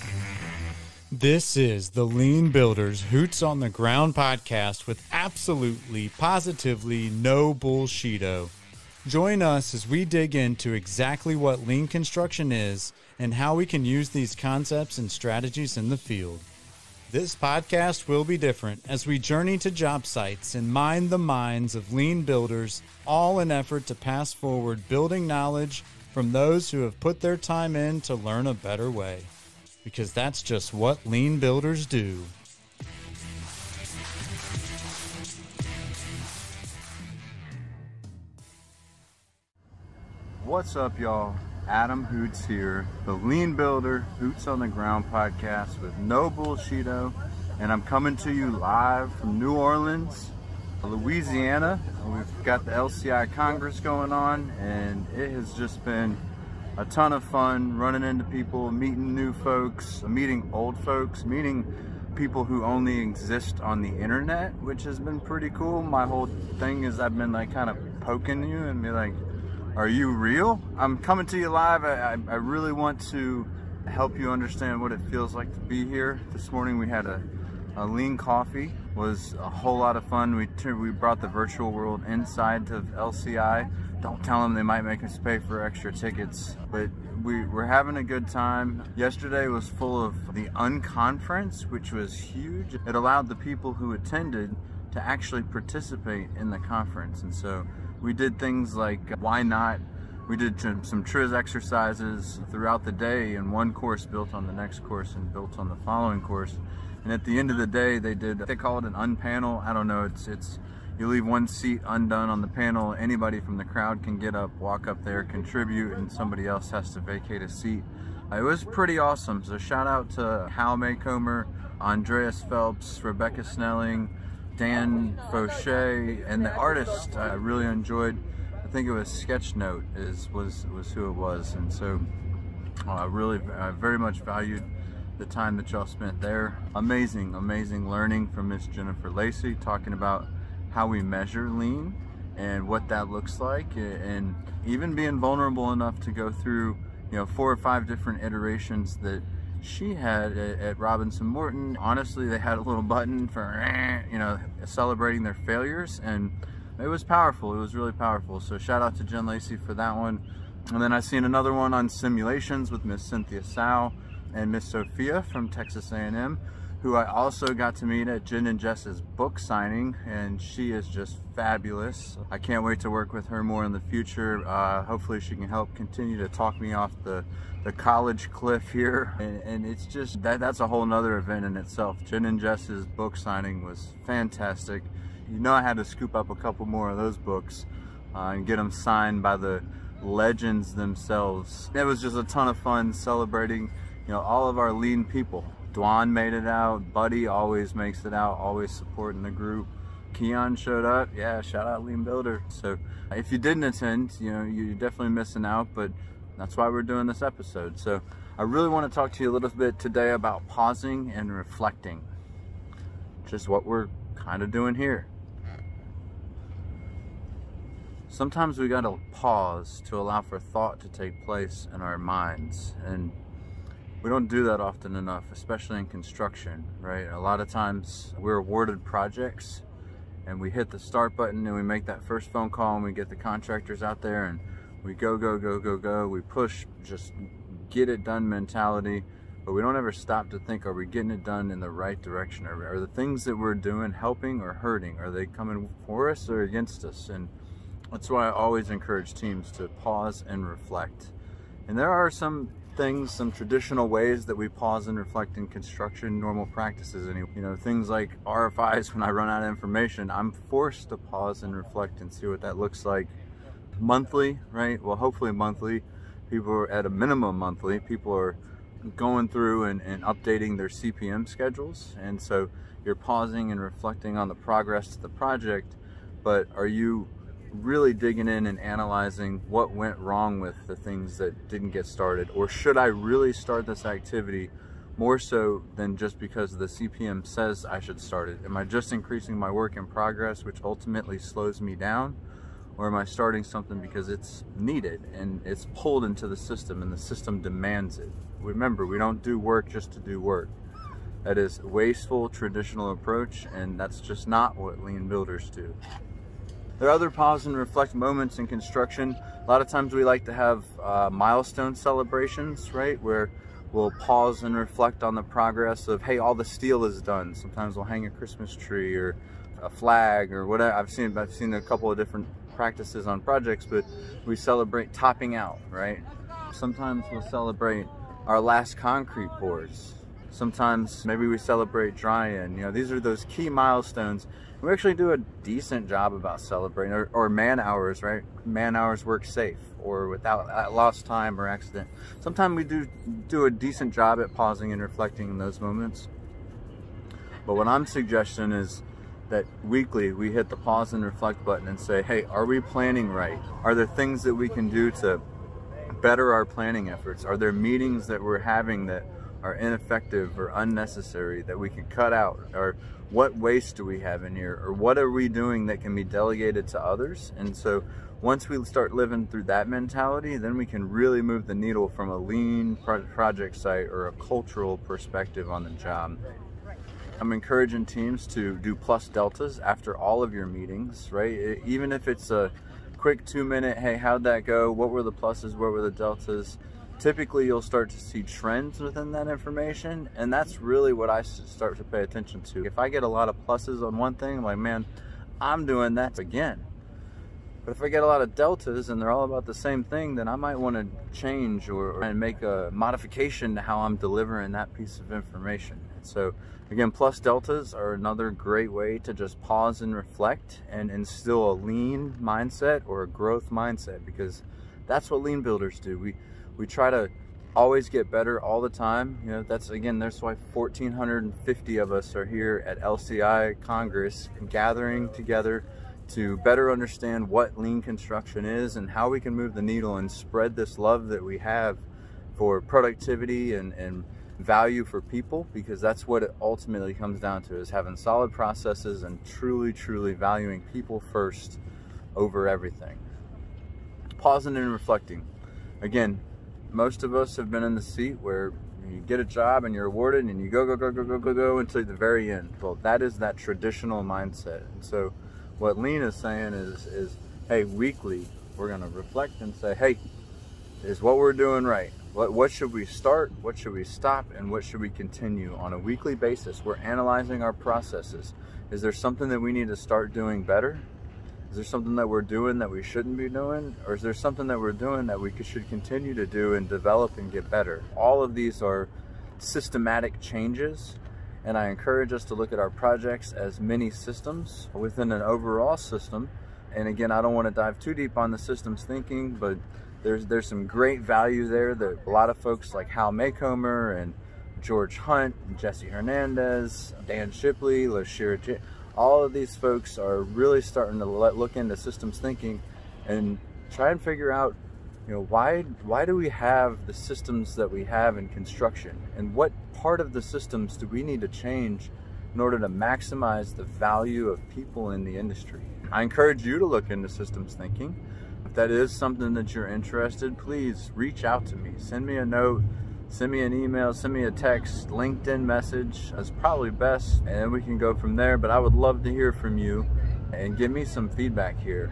This is the Lean Builders Hoots on the Ground podcast with absolutely, positively no bullshido. Join us as we dig into exactly what lean construction is and how we can use these concepts and strategies in the field. This podcast will be different as we journey to job sites and mine the minds of lean builders, all in effort to pass forward building knowledge from those who have put their time in to learn a better way. Because that's just what lean builders do. What's up, y'all? Adam Hoots here, the Lean Builder Hoots on the Ground podcast with NO Bullshido, and I'm coming to you live from New Orleans, Louisiana. We've got the LCI Congress going on, and it has just been a ton of fun running into people, meeting new folks, meeting old folks, meeting people who only exist on the internet, which has been pretty cool. My whole thing is I've been like kind of poking you and be like, are you real? I'm coming to you live. I really want to help you understand what it feels like to be here. This morning we had a lean coffee. It was a whole lot of fun. We brought the virtual world inside to LCI. Don't tell them, they might make us pay for extra tickets, but we're having a good time. Yesterday was full of the Unconference, which was huge. It allowed the people who attended to actually participate in the conference. And so we did things like, why not? We did some triz exercises throughout the day, and one course built on the next course and built on the following course. And at the end of the day, they call it an unpanel. I don't know, it's you leave one seat undone on the panel. Anybody from the crowd can get up, walk up there, contribute, and somebody else has to vacate a seat. It was pretty awesome. So shout out to Hal Maycomer, Andreas Phelps, Rebecca Snelling, Dan Fauché, and the artist I really enjoyed. I think it was Sketchnote was who it was. And so I very much valued the time that y'all spent there. Amazing learning from Miss Jennifer Lacey, talking about how we measure lean and what that looks like, and even being vulnerable enough to go through 4 or 5 different iterations that she had at Robinson Morton. Honestly, they had a little button for celebrating their failures, and it was powerful. It was really powerful. So shout out to Jen Lacey for that one. And then I seen another one on simulations with Miss Cynthia Sow and Miss Sophia from Texas A&M, who I also got to meet at Jen and Jess's book signing, and she is just fabulous. I can't wait to work with her more in the future. Hopefully she can help continue to talk me off the college cliff here. And it's just, that's a whole nother event in itself. Jen and Jess's book signing was fantastic. I had to scoop up a couple more of those books and get them signed by the legends themselves. It was just a ton of fun celebrating, all of our lean people. Dwan made it out. Buddy always makes it out, always supporting the group. Keon showed up. Yeah, shout out Lean Builder. So if you didn't attend, you're definitely missing out, but that's why we're doing this episode. So I really want to talk to you a little bit today about pausing and reflecting. Just what we're kind of doing here. Sometimes we gotta pause to allow for thought to take place in our minds, and we don't do that often enough, especially in construction, right? A lot of times we're awarded projects and we hit the start button and we make that first phone call and we get the contractors out there and we go. We push, just get it done mentality, but we don't ever stop to think, are we getting it done in the right direction? Are the things that we're doing helping or hurting? Are they coming for us or against us? And that's why I always encourage teams to pause and reflect. And there are some traditional ways that we pause and reflect in construction, normal practices. And things like RFIs, when I run out of information, I'm forced to pause and reflect and see what that looks like. Monthly, right? Well, hopefully monthly. People are at a minimum monthly. People are going through and updating their CPM schedules. And so you're pausing and reflecting on the progress to the project, but are you really digging in and analyzing what went wrong with the things that didn't get started? Or should I really start this activity more so than just because the CPM says I should start it? Am I just increasing my work in progress, which ultimately slows me down? Or am I starting something because it's needed and it's pulled into the system and the system demands it? Remember, we don't do work just to do work. That is a wasteful traditional approach, and that's just not what lean builders do. There are other pause and reflect moments in construction. A lot of times we like to have milestone celebrations, right? Where we'll pause and reflect on the progress of, hey, all the steel is done. Sometimes we'll hang a Christmas tree or a flag or whatever. I've seen a couple of different practices on projects, but we celebrate topping out, right? Sometimes we'll celebrate our last concrete pours. Sometimes maybe we celebrate dry-in. You know, these are those key milestones. We actually do a decent job about celebrating, or man hours, right? Man hours work safe or without lost time or accident. Sometimes we do a decent job at pausing and reflecting in those moments. But what I'm suggesting is that weekly we hit the pause and reflect button and say, hey, are we planning right? Are there things that we can do to better our planning efforts? Are there meetings that we're having that are ineffective or unnecessary that we can cut out? Or what waste do we have in here? Or what are we doing that can be delegated to others? And so once we start living through that mentality, then we can really move the needle from a lean project site or a cultural perspective on the job. I'm encouraging teams to do plus deltas after all of your meetings, right? Even if it's a quick 2-minute, hey, how'd that go? What were the pluses? What were the deltas? Typically, you'll start to see trends within that information, and that's really what I start to pay attention to. If I get a lot of pluses on one thing, I'm like, man, I'm doing that again. But if I get a lot of deltas and they're all about the same thing, then I might want to change or make a modification to how I'm delivering that piece of information. So again, plus deltas are another great way to just pause and reflect and instill a lean mindset or a growth mindset, because that's what lean builders do. We try to always get better all the time. You know, that's why 1,450 of us are here at LCI Congress gathering together to better understand what lean construction is and how we can move the needle and spread this love that we have for productivity and value for people, because that's what it ultimately comes down to, is having solid processes and truly valuing people first over everything. Pausing and reflecting. Again, most of us have been in the seat where you get a job and you're awarded and you go until the very end. Well, that is that traditional mindset. And so what lean is saying is hey, weekly we're going to reflect and say, hey, is what we're doing right? What should we start? What should we stop? And what should we continue on a weekly basis? We're analyzing our processes. Is there something that we need to start doing better? Is there something that we're doing that we shouldn't be doing? Or is there something that we're doing that we should continue to do and develop and get better? All of these are systematic changes, and I encourage us to look at our projects as mini systems within an overall system. And again, I don't want to dive too deep on the systems thinking, but there's some great value there that a lot of folks like Hal Maycomer and George Hunt, Jesse Hernandez, Dan Shipley, LaShira, all of these folks are really starting to look into systems thinking and try and figure out, you know, why do we have the systems that we have in construction, and what part of the systems do we need to change in order to maximize the value of people in the industry. I encourage you to look into systems thinking. If that is something that you're interested, please reach out to me. Send me a note, send me an email, send me a text, LinkedIn message is probably best, and then we can go from there. But I would love to hear from you and give me some feedback here.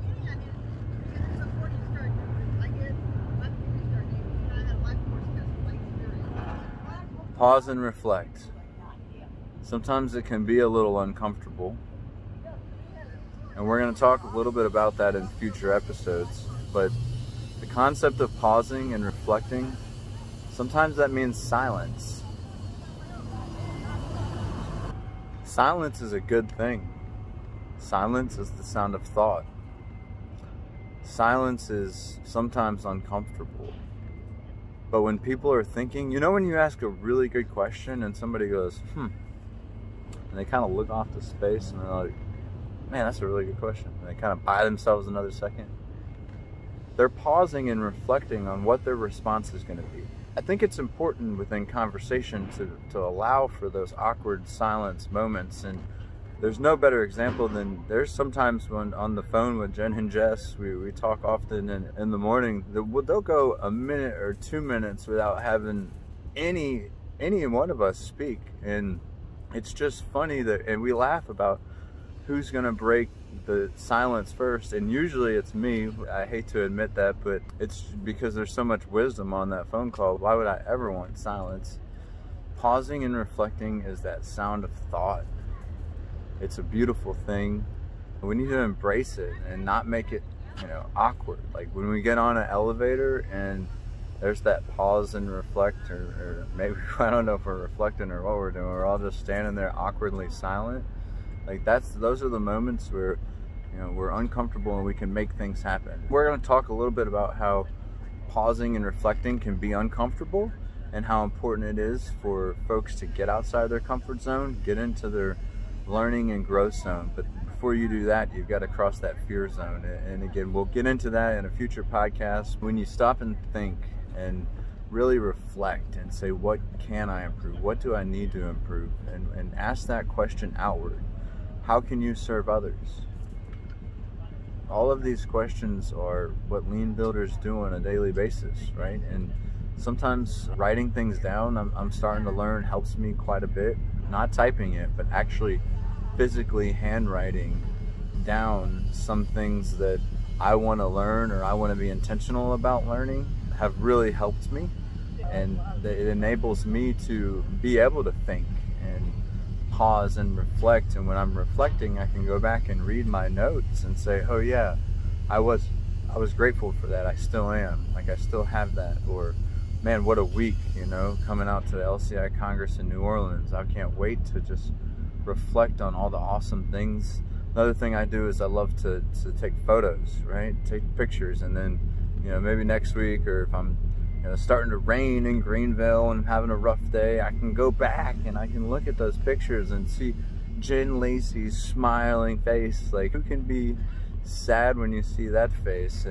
Pause and reflect. Sometimes it can be a little uncomfortable, and we're going to talk a little bit about that in future episodes. But the concept of pausing and reflecting, sometimes that means silence. Silence is a good thing. Silence is the sound of thought. Silence is sometimes uncomfortable. But when people are thinking, you know, when you ask a really good question and somebody goes, and they kind of look off to space and they're like, man, that's a really good question. And they kind of buy themselves another second. They're pausing and reflecting on what their response is going to be. I think it's important within conversation to allow for those awkward silence moments and there's no better example than there's sometimes when on the phone with Jen and Jess, we talk often in the morning, they'll go a minute or 2 minutes without having any one of us speak. And it's just funny that, and we laugh about who's gonna break the silence first, and usually it's me. I hate to admit that, but it's because there's so much wisdom on that phone call. Why would I ever want silence? Pausing and reflecting is that sound of thought. It's a beautiful thing. We need to embrace it and not make it, you know, awkward. Like when we get on an elevator and there's that pause and reflect, or maybe, I don't know if we're reflecting or what we're doing. We're all just standing there awkwardly silent. Like those are the moments where, you know, we're uncomfortable and we can make things happen. We're going to talk a little bit about how pausing and reflecting can be uncomfortable and how important it is for folks to get outside their comfort zone, get into their learning and growth zone. But before you do that, you've got to cross that fear zone. And again, we'll get into that in a future podcast. When you stop and think and really reflect and say, what can I improve? What do I need to improve? And ask that question outward. How can you serve others? All of these questions are what lean builders do on a daily basis, right? And sometimes writing things down, I'm starting to learn, helps me quite a bit. Not typing it, but actually physically handwriting down some things that I want to learn or I want to be intentional about learning have really helped me. And it enables me to be able to think and pause and reflect. And when I'm reflecting, I can go back and read my notes and say, oh yeah, I was grateful for that. I still am. Like I still have that. Or man, what a week, you know, coming out to the LCI Congress in New Orleans. I can't wait to just reflect on all the awesome things. Another thing I do is I love to take photos, right? Take pictures, and then, you know, maybe next week, or if I'm, you know, starting to rain in Greenville and having a rough day, I can go back and I can look at those pictures and see Jen Lacey's smiling face. Like, who can be sad when you see that face?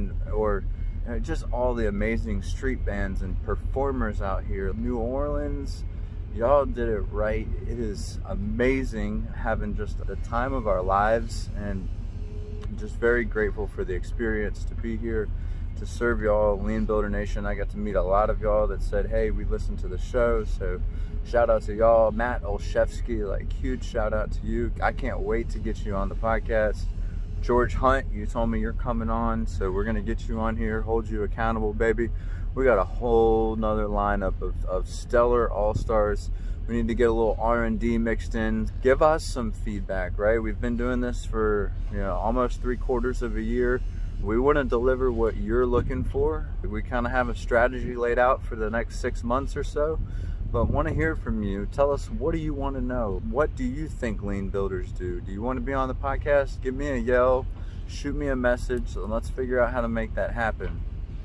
Or you know, just all the amazing street bands and performers out here. New Orleans, y'all did it right. It is amazing, having just the time of our lives, and I'm just very grateful for the experience to be here, to serve y'all, Lean Builder Nation. I got to meet a lot of y'all that said, hey, we listened to the show, so shout out to y'all. Matt Olszewski, like, huge shout out to you. I can't wait to get you on the podcast. George Hunt, you told me you're coming on, so we're gonna get you on here, hold you accountable, baby. We got a whole nother lineup of stellar all-stars. We need to get a little R&D mixed in. Give us some feedback, right? We've been doing this for, you know, almost 3/4 of a year. We want to deliver what you're looking for. We kind of have a strategy laid out for the next 6 months or so, but want to hear from you. Tell us, what do you want to know? What do you think lean builders do? Do you want to be on the podcast? Give me a yell, shoot me a message, and let's figure out how to make that happen.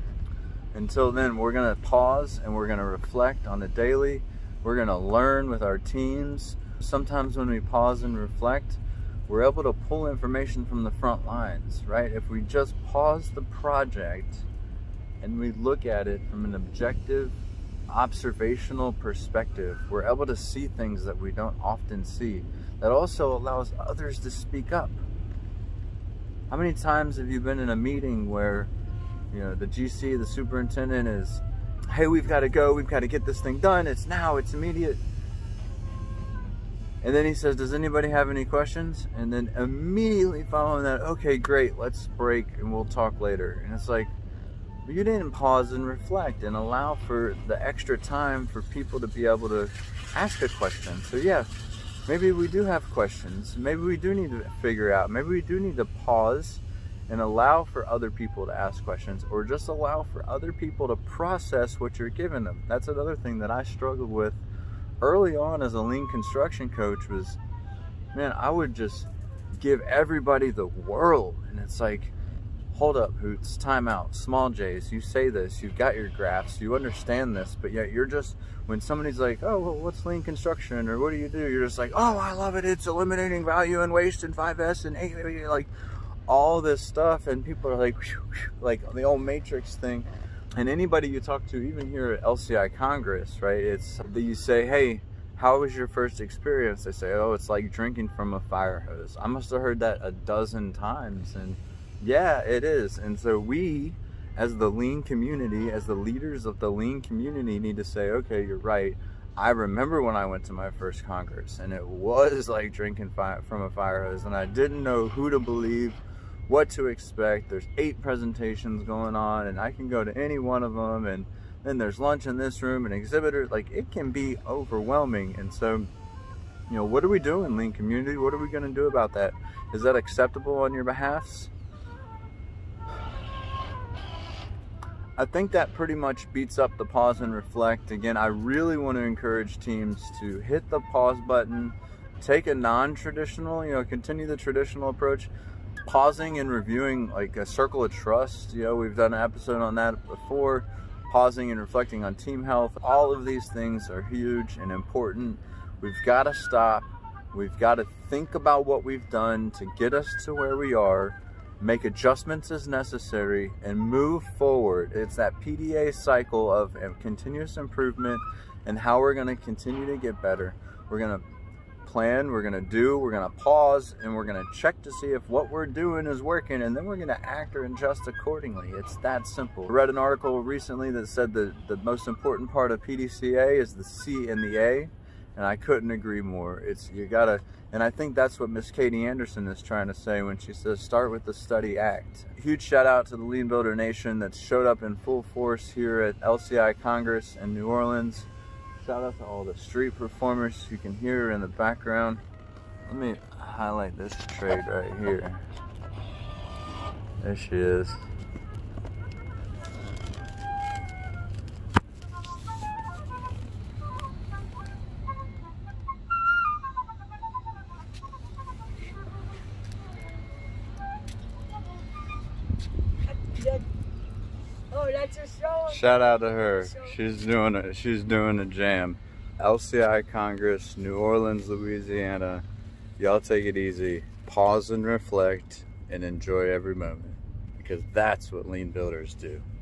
Until then, we're going to pause and we're going to reflect on the daily. We're going to learn with our teams. Sometimes when we pause and reflect, we're able to pull information from the front lines, right? If we just pause the project and we look at it from an objective, observational perspective, we're able to see things that we don't often see. That also allows others to speak up. How many times have you been in a meeting where, you know, the GC, the superintendent, is, hey, we've got to go, we've got to get this thing done, it's now, it's immediate. And then he says, does anybody have any questions? And then immediately following that, okay, great, let's break and we'll talk later. And it's like, you didn't pause and reflect and allow for the extra time for people to be able to ask a question. So yeah, maybe we do have questions. Maybe we do need to figure out, maybe we do need to pause and allow for other people to ask questions, or just allow for other people to process what you're giving them. That's another thing that I struggled with early on as a lean construction coach was, man, I would just give everybody the world. And it's like, hold up, Hoots, time out, small J's, you say this, you've got your graphs, you understand this, but yet you're just, when somebody's like, oh, well, what's lean construction, or what do? You're just like, oh, I love it, it's eliminating value and waste and 5S and 8, like all this stuff. And people are like, whew, whew, like the old Matrix thing. And anybody you talk to, even here at LCI Congress, right, it's that you say, hey, how was your first experience? They say, oh, it's like drinking from a fire hose. I must have heard that a dozen times, and yeah, it is. And so we, as the lean community, as the leaders of the lean community, need to say, okay, you're right. I remember when I went to my first Congress, and it was like drinking from a fire hose, and I didn't know who to believe, what to expect. There's 8 presentations going on, and I can go to any one of them, and then there's lunch in this room and exhibitors. Like, it can be overwhelming. And so, you know, what are we doing, lean community? What are we going to do about that? Is that acceptable on your behalfs? I think that pretty much beats up the pause and reflect. Again, I really want to encourage teams to hit the pause button, take a non-traditional, you know, continue the traditional approach, pausing and reviewing, like a circle of trust. You know, we've done an episode on that before, pausing and reflecting on team health. All of these things are huge and important. We've got to stop. We've got to think about what we've done to get us to where we are, make adjustments as necessary, and move forward. It's that PDA cycle of continuous improvement and how we're going to continue to get better. We're going to plan, we're going to do, we're going to pause, and we're going to check to see if what we're doing is working, and then we're going to act or adjust accordingly. It's that simple. I read an article recently that said that the most important part of PDCA is the C and the A, and I couldn't agree more. It's, you gotta, and I think that's what Miss Katie Anderson is trying to say when she says start with the study, act. Huge shout out to the Lean Builder Nation that showed up in full force here at LCI Congress in New Orleans. Shout out to all the street performers you can hear in the background. Let me highlight this trade right here. There she is. Shout out to her. She's doing a jam. LCI Congress, New Orleans, Louisiana. Y'all take it easy. Pause and reflect and enjoy every moment, because that's what lean builders do.